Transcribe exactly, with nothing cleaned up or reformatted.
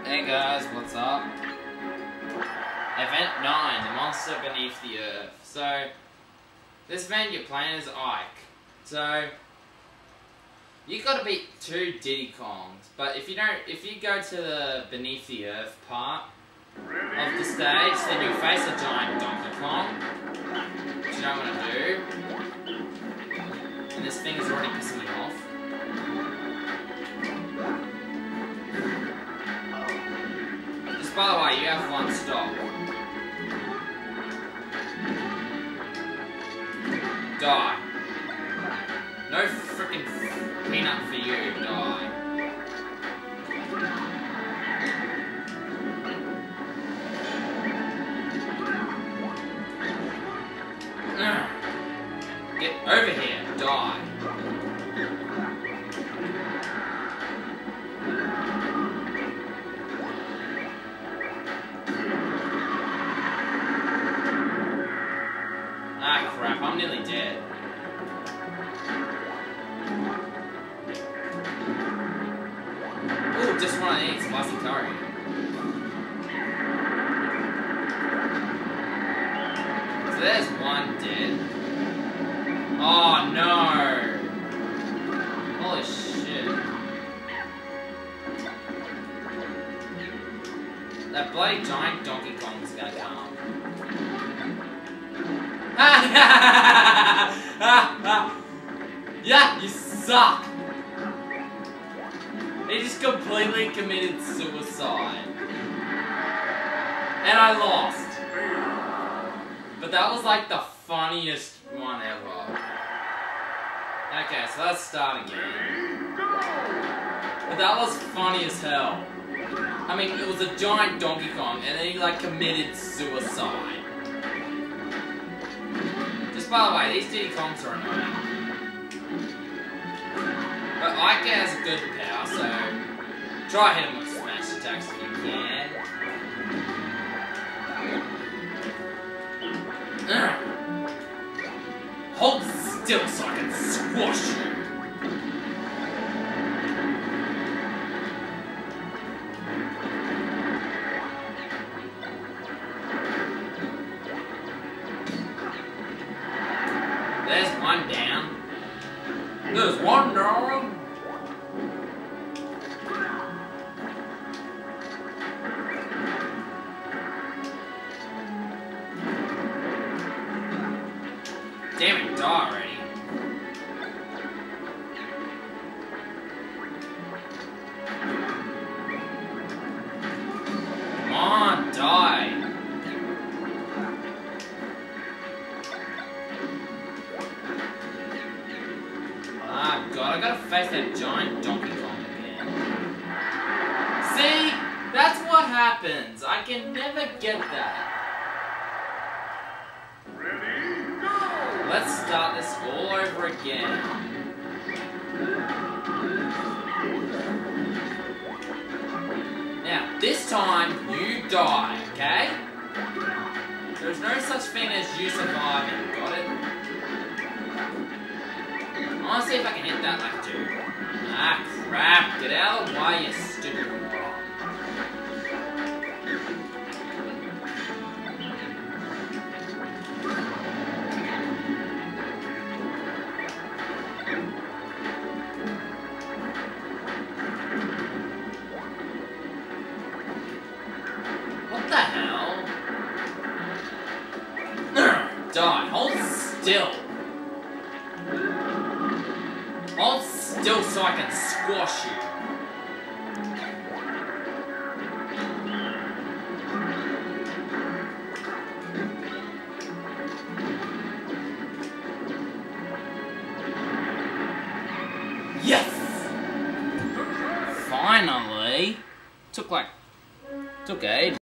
Hey guys, what's up? Event nine, the monster beneath the earth. So, this event you're playing as Ike. So, you gotta beat two Diddy Kongs. But if you don't, if you go to the beneath the earth part of the stage, then you'll face a giant Donkey Kong, which you don't want to do. And this thing is already pissing me off. By the way, you have one stop. Die. No freaking peanut for you, die. Get over here, die. Ah crap, I'm nearly dead. Ooh, just one of these, spicy curry. So there's one dead. Oh no! Holy shit. That bloody giant Donkey Kong is gonna come. Yeah, you suck! He just completely committed suicide. And I lost. But that was like the funniest one ever. Okay, so let's start again. But that was funny as hell. I mean, it was a giant Donkey Kong and then he like committed suicide. By the way, these Diddy Kongs are annoying. But Ike has a good power, so try hit him with smash attacks if you can. Ugh. Hold still so I can squash you. There's one down. There's one down. Damn it, die already. Come on, die. God, I gotta face that giant Donkey Kong again. See? That's what happens. I can never get that. Ready, go! Let's start this all over again. Now, this time, you die, okay? There's no such thing as you surviving, got it? I want to see if I can hit that like two. Ah, crap. Get out of the way, you stupid moron. What the hell? Die. Hold still. Hold still so I can squash you. Yes! Finally! Took like... Took ages.